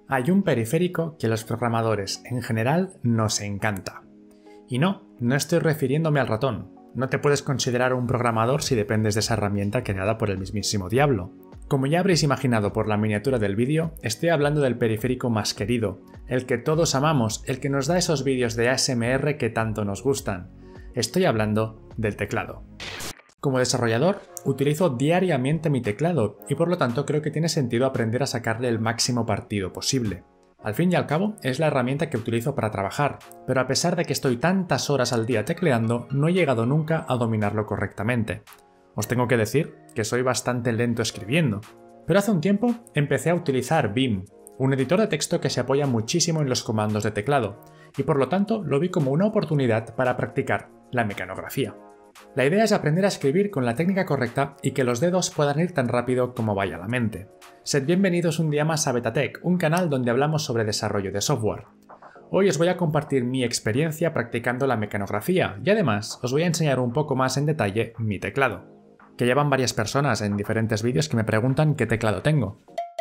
Hay un periférico que a los programadores en general nos encanta. Y no estoy refiriéndome al ratón. No te puedes considerar un programador si dependes de esa herramienta creada por el mismísimo diablo. Como ya habréis imaginado por la miniatura del vídeo, estoy hablando del periférico más querido, el que todos amamos, el que nos da esos vídeos de ASMR que tanto nos gustan. Estoy hablando del teclado. Como desarrollador, utilizo diariamente mi teclado y por lo tanto creo que tiene sentido aprender a sacarle el máximo partido posible. Al fin y al cabo, es la herramienta que utilizo para trabajar, pero a pesar de que estoy tantas horas al día tecleando, no he llegado nunca a dominarlo correctamente. Os tengo que decir que soy bastante lento escribiendo, pero hace un tiempo empecé a utilizar Vim, un editor de texto que se apoya muchísimo en los comandos de teclado, y por lo tanto lo vi como una oportunidad para practicar la mecanografía. La idea es aprender a escribir con la técnica correcta y que los dedos puedan ir tan rápido como vaya la mente. Sed bienvenidos un día más a Betatech, un canal donde hablamos sobre desarrollo de software. Hoy os voy a compartir mi experiencia practicando la mecanografía y además os voy a enseñar un poco más en detalle mi teclado. Que llevan varias personas en diferentes vídeos que me preguntan qué teclado tengo.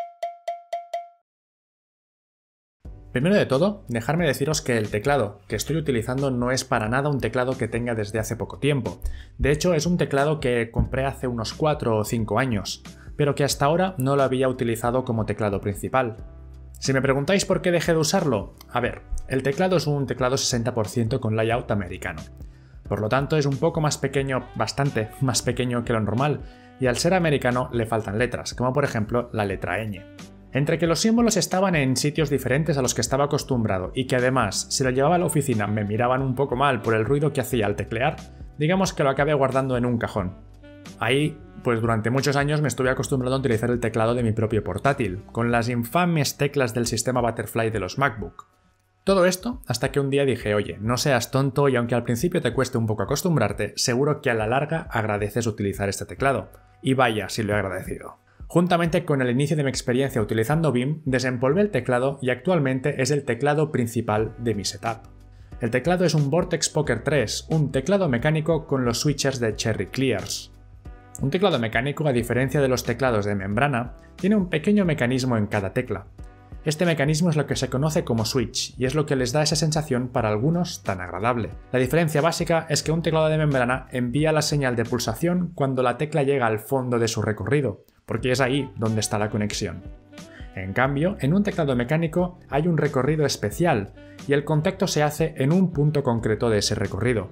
Primero de todo, dejarme deciros que el teclado que estoy utilizando no es para nada un teclado que tenga desde hace poco tiempo. De hecho, es un teclado que compré hace unos 4 o 5 años, pero que hasta ahora no lo había utilizado como teclado principal. Si me preguntáis por qué dejé de usarlo, a ver, el teclado es un teclado 60% con layout americano. Por lo tanto, es un poco más pequeño, bastante más pequeño que lo normal, y al ser americano le faltan letras, como por ejemplo la letra ñ. Entre que los símbolos estaban en sitios diferentes a los que estaba acostumbrado y que además, si lo llevaba a la oficina me miraban un poco mal por el ruido que hacía al teclear, digamos que lo acabé guardando en un cajón. Ahí, pues durante muchos años me estuve acostumbrado a utilizar el teclado de mi propio portátil, con las infames teclas del sistema Butterfly de los MacBook. Todo esto hasta que un día dije, oye, no seas tonto y aunque al principio te cueste un poco acostumbrarte, seguro que a la larga agradeces utilizar este teclado. Y vaya si lo he agradecido. Juntamente con el inicio de mi experiencia utilizando Vim, desempolvé el teclado y actualmente es el teclado principal de mi setup. El teclado es un Vortex Poker 3, un teclado mecánico con los switchers de Cherry Clears. Un teclado mecánico, a diferencia de los teclados de membrana, tiene un pequeño mecanismo en cada tecla. Este mecanismo es lo que se conoce como switch y es lo que les da esa sensación para algunos tan agradable. La diferencia básica es que un teclado de membrana envía la señal de pulsación cuando la tecla llega al fondo de su recorrido, porque es ahí donde está la conexión. En cambio, en un teclado mecánico hay un recorrido especial y el contacto se hace en un punto concreto de ese recorrido.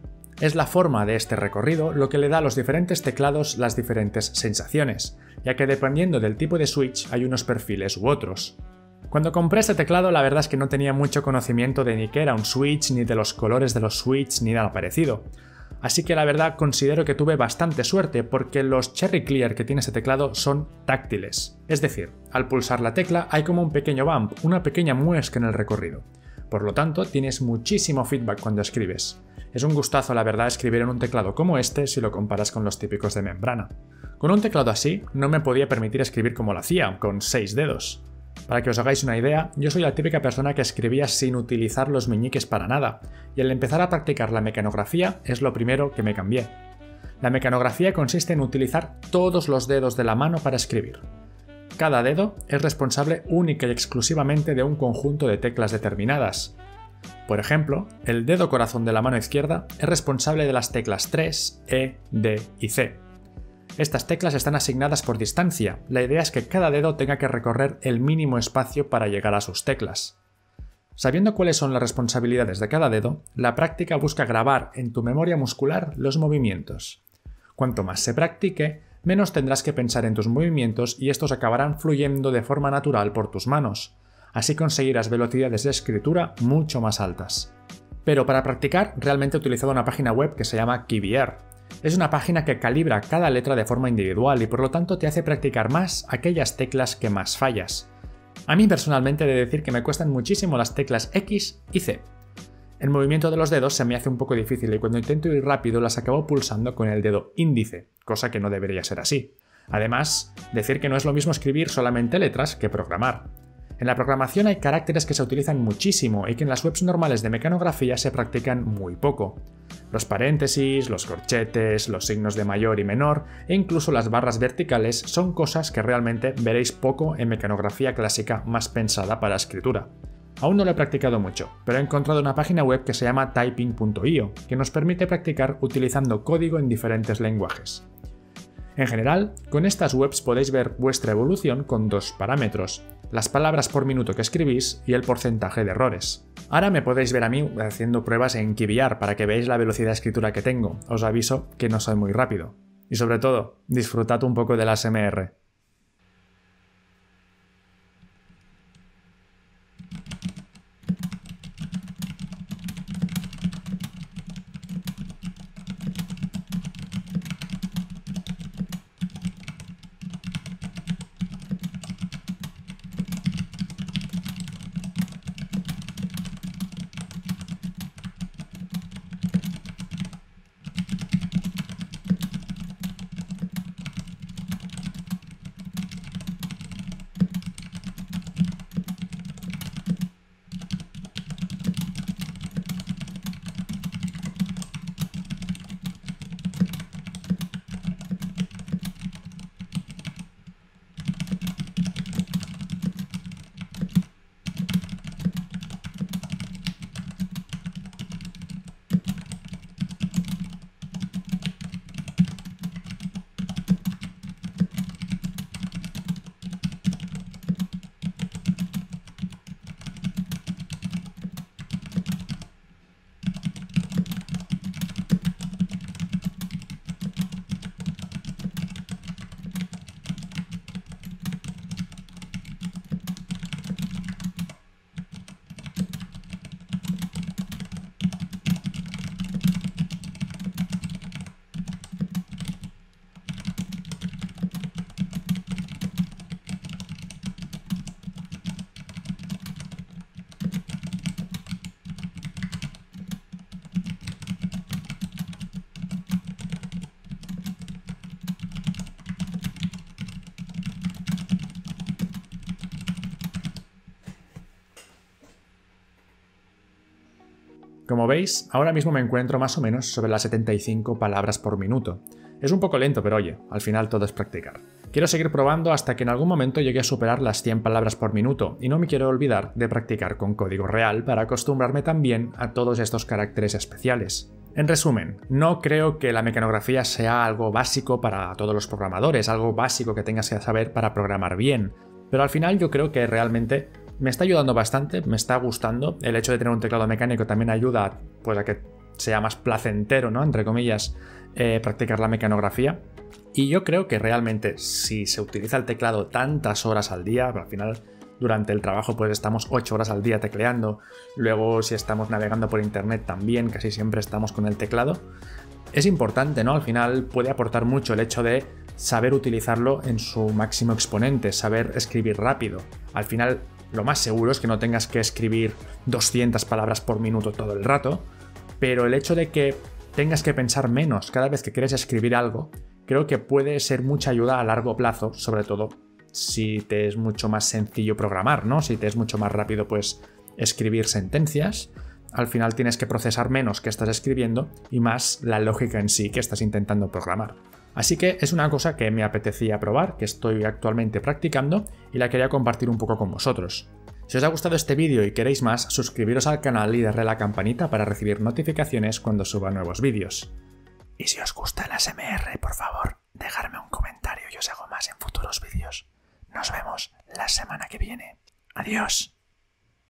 Es la forma de este recorrido lo que le da a los diferentes teclados las diferentes sensaciones, ya que dependiendo del tipo de switch hay unos perfiles u otros. Cuando compré este teclado la verdad es que no tenía mucho conocimiento de ni qué era un switch, ni de los colores de los switch, ni nada parecido. Así que la verdad considero que tuve bastante suerte porque los Cherry Clear que tiene este teclado son táctiles. Es decir, al pulsar la tecla hay como un pequeño bump, una pequeña muesca en el recorrido. Por lo tanto, tienes muchísimo feedback cuando escribes. Es un gustazo la verdad escribir en un teclado como este si lo comparas con los típicos de membrana. Con un teclado así, no me podía permitir escribir como lo hacía, con 6 dedos. Para que os hagáis una idea, yo soy la típica persona que escribía sin utilizar los meñiques para nada, y al empezar a practicar la mecanografía es lo primero que me cambié. La mecanografía consiste en utilizar todos los dedos de la mano para escribir. Cada dedo es responsable única y exclusivamente de un conjunto de teclas determinadas. Por ejemplo, el dedo corazón de la mano izquierda es responsable de las teclas 3, E, D y C. Estas teclas están asignadas por distancia, la idea es que cada dedo tenga que recorrer el mínimo espacio para llegar a sus teclas. Sabiendo cuáles son las responsabilidades de cada dedo, la práctica busca grabar en tu memoria muscular los movimientos. Cuanto más se practique, menos tendrás que pensar en tus movimientos y estos acabarán fluyendo de forma natural por tus manos. Así conseguirás velocidades de escritura mucho más altas. Pero para practicar realmente he utilizado una página web que se llama KeyVR. Es una página que calibra cada letra de forma individual y por lo tanto te hace practicar más aquellas teclas que más fallas. A mí personalmente he de decir que me cuestan muchísimo las teclas X y C. El movimiento de los dedos se me hace un poco difícil y cuando intento ir rápido las acabo pulsando con el dedo índice, cosa que no debería ser así. Además, decir que no es lo mismo escribir solamente letras que programar. En la programación hay caracteres que se utilizan muchísimo y que en las webs normales de mecanografía se practican muy poco. Los paréntesis, los corchetes, los signos de mayor y menor e incluso las barras verticales son cosas que realmente veréis poco en mecanografía clásica más pensada para escritura. Aún no lo he practicado mucho, pero he encontrado una página web que se llama typing.io, que nos permite practicar utilizando código en diferentes lenguajes. En general, con estas webs podéis ver vuestra evolución con dos parámetros, las palabras por minuto que escribís y el porcentaje de errores. Ahora me podéis ver a mí haciendo pruebas en Kiviar para que veáis la velocidad de escritura que tengo. Os aviso que no soy muy rápido. Y sobre todo, disfrutad un poco del ASMR. Como veis, ahora mismo me encuentro más o menos sobre las 75 palabras por minuto. Es un poco lento, pero oye, al final todo es practicar. Quiero seguir probando hasta que en algún momento llegue a superar las 100 palabras por minuto, y no me quiero olvidar de practicar con código real para acostumbrarme también a todos estos caracteres especiales. En resumen, no creo que la mecanografía sea algo básico para todos los programadores, algo básico que tengas que saber para programar bien, pero al final yo creo que realmente me está ayudando bastante, me está gustando. El hecho de tener un teclado mecánico también ayuda pues, a que sea más placentero, ¿no? Entre comillas, practicar la mecanografía. Y yo creo que realmente si se utiliza el teclado tantas horas al día, al final durante el trabajo pues estamos 8 horas al día tecleando, luego si estamos navegando por internet también casi siempre estamos con el teclado, es importante, ¿no? Al final puede aportar mucho el hecho de saber utilizarlo en su máximo exponente, saber escribir rápido. Al final lo más seguro es que no tengas que escribir 200 palabras por minuto todo el rato, pero el hecho de que tengas que pensar menos cada vez que quieres escribir algo, creo que puede ser mucha ayuda a largo plazo, sobre todo si te es mucho más sencillo programar, ¿no? Si te es mucho más rápido pues escribir sentencias, al final tienes que procesar menos que estás escribiendo y más la lógica en sí que estás intentando programar. Así que es una cosa que me apetecía probar, que estoy actualmente practicando y la quería compartir un poco con vosotros. Si os ha gustado este vídeo y queréis más, suscribiros al canal y darle a la campanita para recibir notificaciones cuando suba nuevos vídeos. Y si os gusta el ASMR, por favor, dejadme un comentario y os hago más en futuros vídeos. Nos vemos la semana que viene. Adiós.